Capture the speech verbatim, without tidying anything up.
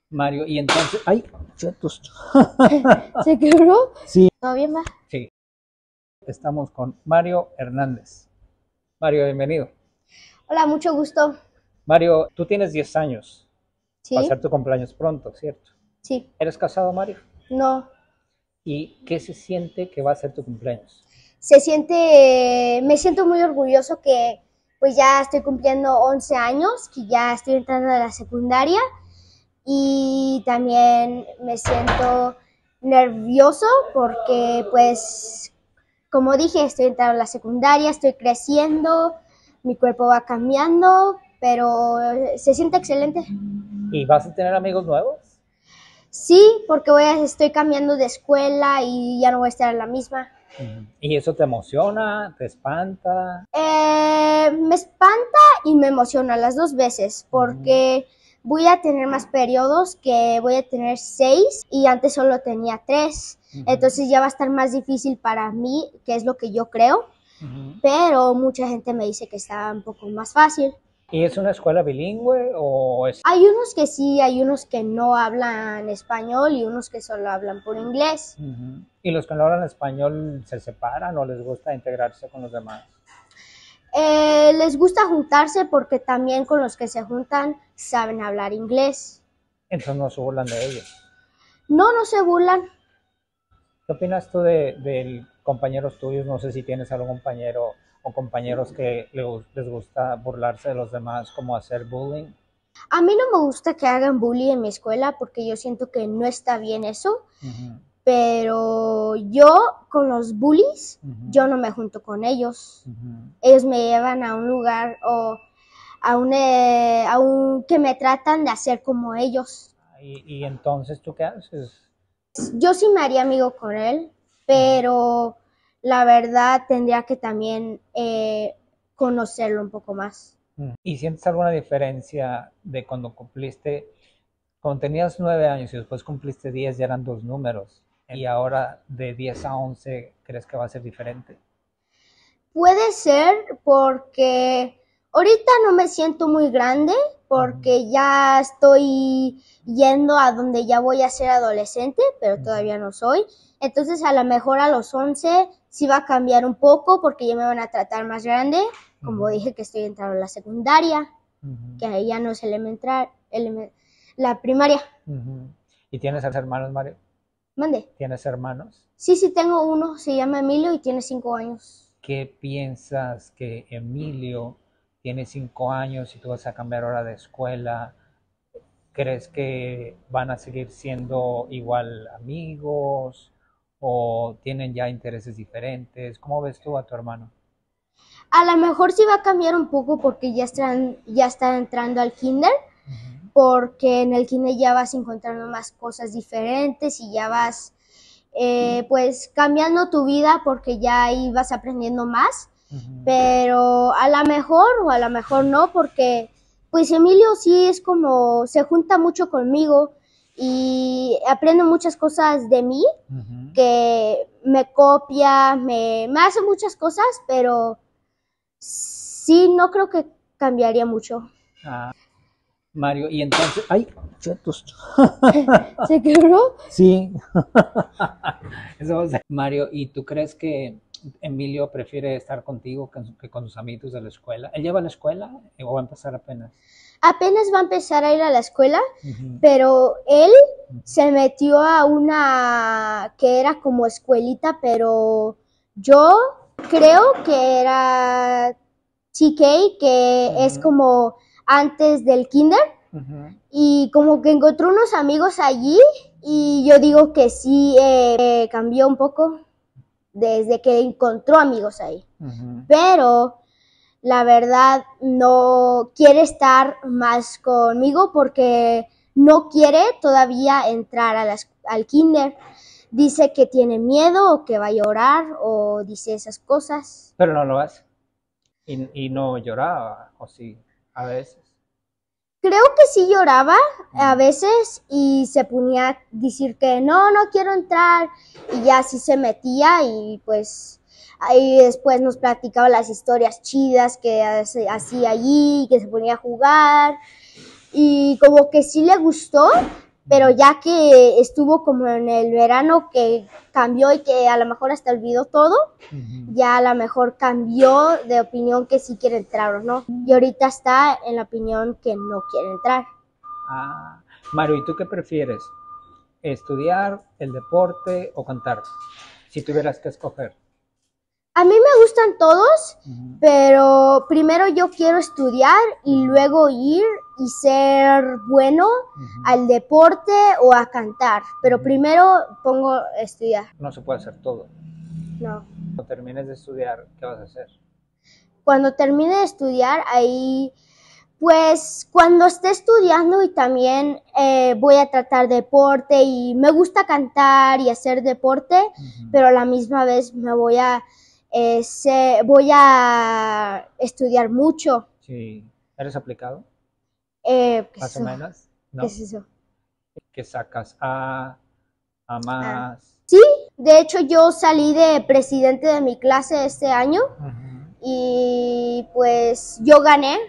Mario, y entonces, ay, chetos. ¿Se quebró? Sí, ¿Todo bien, va? sí, estamos con Mario Hernández. Mario, bienvenido. Hola, mucho gusto. Mario, tú tienes diez años, va a ¿Sí? ser tu cumpleaños pronto, ¿cierto? Sí. ¿Eres casado, Mario? No. ¿Y qué se siente que va a ser tu cumpleaños? Se siente, me siento muy orgulloso que pues ya estoy cumpliendo once años, que ya estoy entrando a la secundaria y también me siento nervioso porque pues como dije, estoy entrando a la secundaria, estoy creciendo, mi cuerpo va cambiando, pero se siente excelente. ¿Y vas a tener amigos nuevos? Sí, porque voy a, estoy cambiando de escuela y ya no voy a estar en la misma. Ujú. ¿Y eso te emociona, te espanta? Eh, me espanta y me emociona las dos veces porque voy a tener más periodos, que voy a tener seis y antes solo tenía tres. Ujú. Entonces ya va a estar más difícil para mí, que es lo que yo creo, Ujú. pero mucha gente me dice que está un poco más fácil. ¿Y es una escuela bilingüe o es...? Hay unos que sí, hay unos que no hablan español y unos que solo hablan por inglés. Ujú. ¿Y los que no hablan español se separan o les gusta integrarse con los demás? Eh, les gusta juntarse porque también con los que se juntan saben hablar inglés. Entonces no se burlan de ellos. No, no se burlan. ¿Qué opinas tú de, de compañeros tuyos? No sé si tienes algún compañero o compañeros que le- les gusta burlarse de los demás, como hacer bullying. A mí no me gusta que hagan bullying en mi escuela porque yo siento que no está bien eso, Ujú, pero yo con los bullies, ujú, yo no me junto con ellos. ujú. Ellos me llevan a un lugar o a un, eh, a un que me tratan de hacer como ellos. Y, y entonces, ¿tú qué haces? Yo sí me haría amigo con él, Ujú, pero la verdad tendría que también eh, conocerlo un poco más. ujú. ¿Y sientes alguna diferencia de cuando cumpliste, cuando tenías nueve años y después cumpliste diez, ya eran dos números, y ahora de diez a once crees que va a ser diferente? Puede ser porque ahorita no me siento muy grande Ujú, porque ya estoy yendo a donde ya voy a ser adolescente, pero ujú, todavía no soy. Entonces a lo mejor a los once sí va a cambiar un poco porque ya me van a tratar más grande. Como ujú, dije que estoy entrando a la secundaria, ujú, que ahí ya no es elemental, elemen- la primaria. ujú. ¿Y tienes hermanos, Mario? Mande. ¿Tienes hermanos? Sí, sí tengo uno, se llama Emilio y tiene cinco años. ¿Qué piensas que Emilio tiene cinco años y tú vas a cambiar ahora de escuela? ¿Crees que van a seguir siendo igual amigos o tienen ya intereses diferentes? ¿Cómo ves tú a tu hermano? A lo mejor sí va a cambiar un poco porque ya están, ya está entrando al kinder, Ujú, porque en el kinder ya vas encontrando más cosas diferentes y ya vas eh, pues cambiando tu vida porque ya ahí vas aprendiendo más, ujú, pero a lo mejor o a lo mejor no, porque pues Emilio sí es como, se junta mucho conmigo y aprende muchas cosas de mí, ujú. que me copia, me, me hace muchas cosas, pero sí, no creo que cambiaría mucho. Ah, Mario, y entonces, ay, chetos. ¿Se quebró? Sí. Eso va a ser. Mario, ¿y tú crees que Emilio prefiere estar contigo que, que con sus amiguitos de la escuela? ¿Él lleva a la escuela o va a empezar apenas? Apenas va a empezar a ir a la escuela, Ujú, pero él ujú, se metió a una que era como escuelita, pero yo creo que era T K, que es ujú, como antes del kinder, ujú, y como que encontró unos amigos allí, y yo digo que sí eh, cambió un poco desde que encontró amigos ahí. ujú. Pero la verdad no quiere estar más conmigo porque no quiere todavía entrar a la, al kinder. Dice que tiene miedo o que va a llorar o dice esas cosas. Pero no lo hace. Y, y no lloraba, o sí, a veces. Creo que sí lloraba a Mm, veces y se ponía a decir que no, no quiero entrar y ya así se metía y pues ahí después nos platicaba las historias chidas que hacía allí, que se ponía a jugar y como que sí le gustó, pero ya que estuvo como en el verano que cambió y que a lo mejor hasta olvidó todo, uh-huh. ya a lo mejor cambió de opinión que sí quiere entrar o no. Y ahorita está en la opinión que no quiere entrar. Ah, Mario, ¿y tú qué prefieres? ¿Estudiar, el deporte o cantar? Si tuvieras que escoger. A mí me gustan todos, uh-huh. pero primero yo quiero estudiar y luego ir y ser bueno uh-huh. al deporte o a cantar. Pero uh-huh. primero pongo a estudiar. No se puede hacer todo. No. Cuando termines de estudiar, ¿qué vas a hacer? Cuando termine de estudiar, ahí, pues cuando esté estudiando y también eh, voy a tratar deporte y me gusta cantar y hacer deporte, uh-huh. pero a la misma vez me voy a... Eh, se, voy a estudiar mucho. Sí. ¿Eres aplicado? Eh, Más o menos. ¿No? ¿Qué es eso? ¿Qué sacas? A, a más. Ah. Sí, de hecho yo salí de presidente de mi clase este año uh-huh. y pues yo gané